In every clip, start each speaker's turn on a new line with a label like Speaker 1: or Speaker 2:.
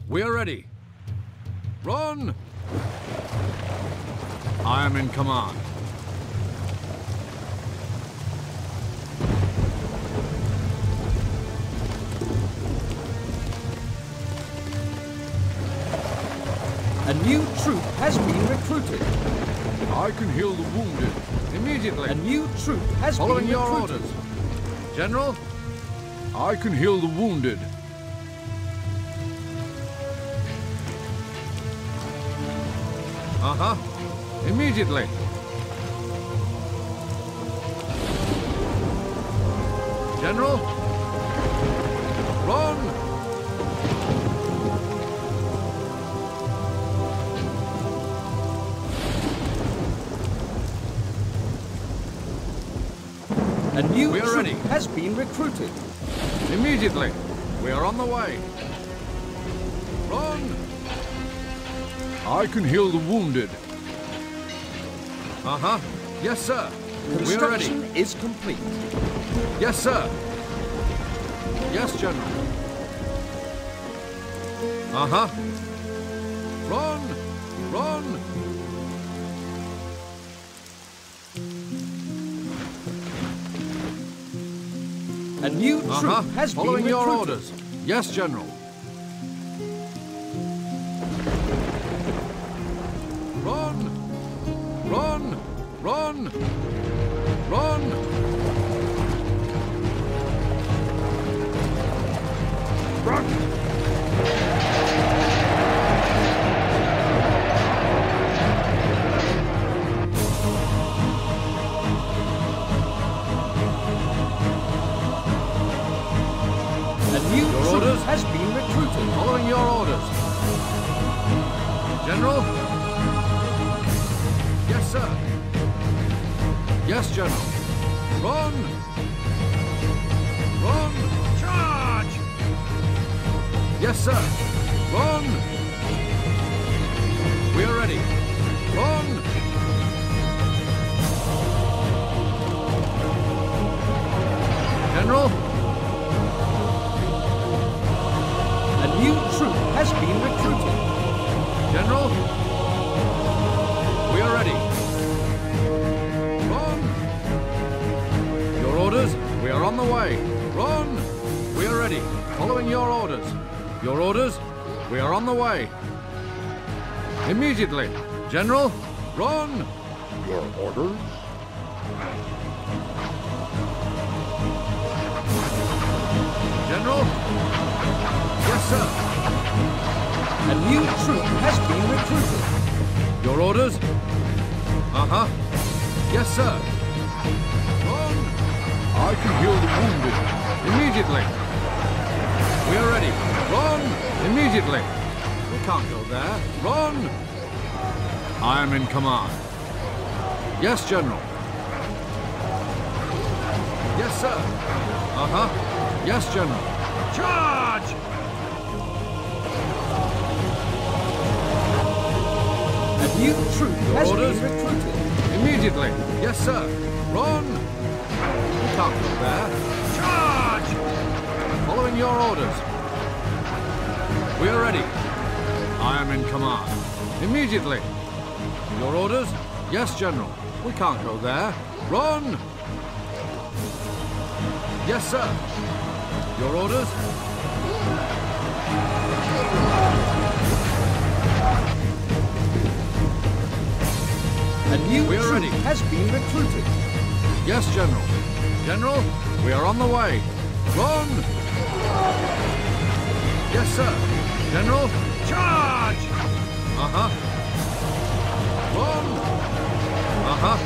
Speaker 1: We are ready. Run! I am in command.
Speaker 2: A new troop has been recruited.
Speaker 1: I can heal the wounded. Immediately.
Speaker 2: A new troop has
Speaker 1: Following
Speaker 2: been
Speaker 1: your
Speaker 2: recruited.
Speaker 1: orders. General, I can heal the wounded. Uh-huh. Immediately. General, run!
Speaker 2: A new
Speaker 1: We are
Speaker 2: troop
Speaker 1: ready.
Speaker 2: has been recruited.
Speaker 1: Immediately. We are on the way. Run! I can heal the wounded. Uh-huh. Yes, sir. We are ready.
Speaker 2: Construction is complete.
Speaker 1: Yes, sir. Yes, General. Uh-huh. Run! Run!
Speaker 2: A new troop has
Speaker 1: Following
Speaker 2: been
Speaker 1: your
Speaker 2: recruited.
Speaker 1: orders. Yes, General. Run! Run! Run! Run! Run!
Speaker 2: A new troop
Speaker 1: orders?
Speaker 2: has been recruited.
Speaker 1: Following your orders. General? Yes, sir. Yes, General. Run! Run! Charge! Yes, sir. Run! We are ready. Run! General?
Speaker 2: A new troop has been recruited.
Speaker 1: General? We are ready. Run! Your orders? We are on the way. Run! We are ready. Following your orders. Your orders? We are on the way. Immediately. General, run!
Speaker 3: Your orders?
Speaker 1: General? Yes, sir.
Speaker 2: A new troop has been recruited.
Speaker 1: Your orders? Uh-huh. Yes, sir. Run! I can heal the wounded. Immediately. We are ready. Run! Immediately. We can't go there. Run! I am in command. Yes, General. Yes, sir. Uh-huh. Yes, General. Charge!
Speaker 2: A new troop has
Speaker 1: orders?
Speaker 2: been recruited.
Speaker 1: Immediately. Yes, sir. Run! We can't go there. Charge! Following your orders. We are ready. I am in command. Immediately. Your orders? Yes, General. We can't go there. Run! Yes, sir. Your orders?
Speaker 2: A new
Speaker 1: We are
Speaker 2: troop
Speaker 1: ready.
Speaker 2: has been recruited.
Speaker 1: Yes, General. General, we are on the way. Run! Yes, sir. General, charge! Uh-huh. Run! Uh-huh.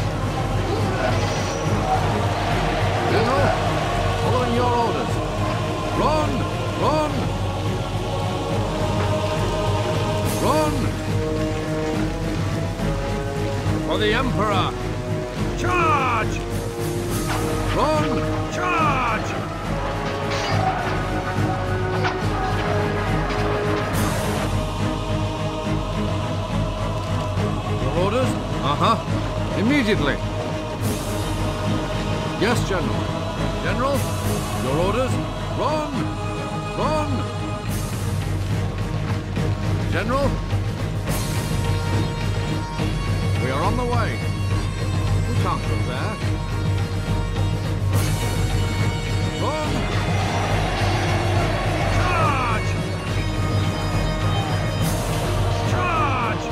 Speaker 1: General, following your orders. Run! Run! Run! For the Emperor! Charge! Run! Charge! Your orders? Uh-huh. Immediately. Yes, General. General, your orders? Run! Run! General? We are on the way. We can't go there. Run! Charge! Charge!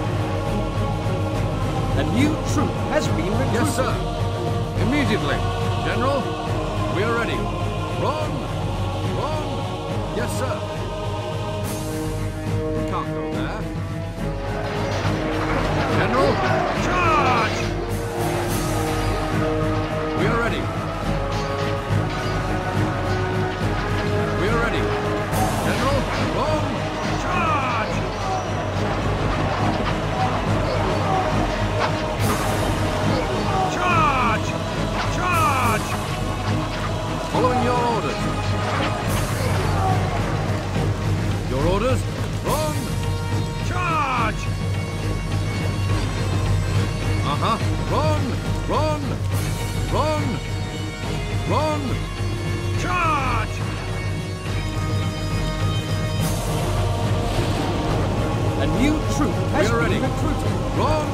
Speaker 2: A new troop has been recruited.
Speaker 1: Yes, sir. Immediately. General, we are ready. Run! Run! Yes, sir. We can't go there. General, charge! We are ready. We are ready. General, run! Charge! Charge! Charge! Following your orders. Your orders? Run! Charge! Uh-huh. Run! Run! Run! Run! Charge!
Speaker 2: A new troop has
Speaker 1: We are
Speaker 2: been
Speaker 1: ready.
Speaker 2: recruited.
Speaker 1: Run!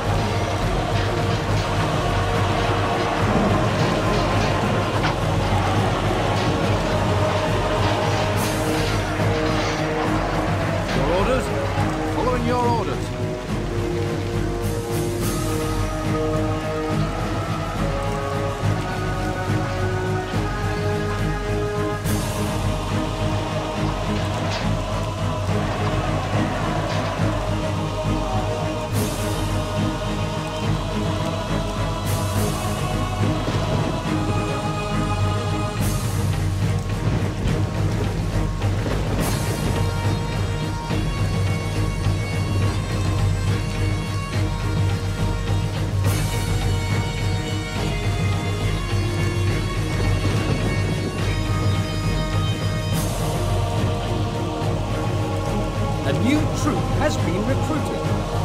Speaker 1: Your orders? Following your orders.
Speaker 2: A new troop has been recruited.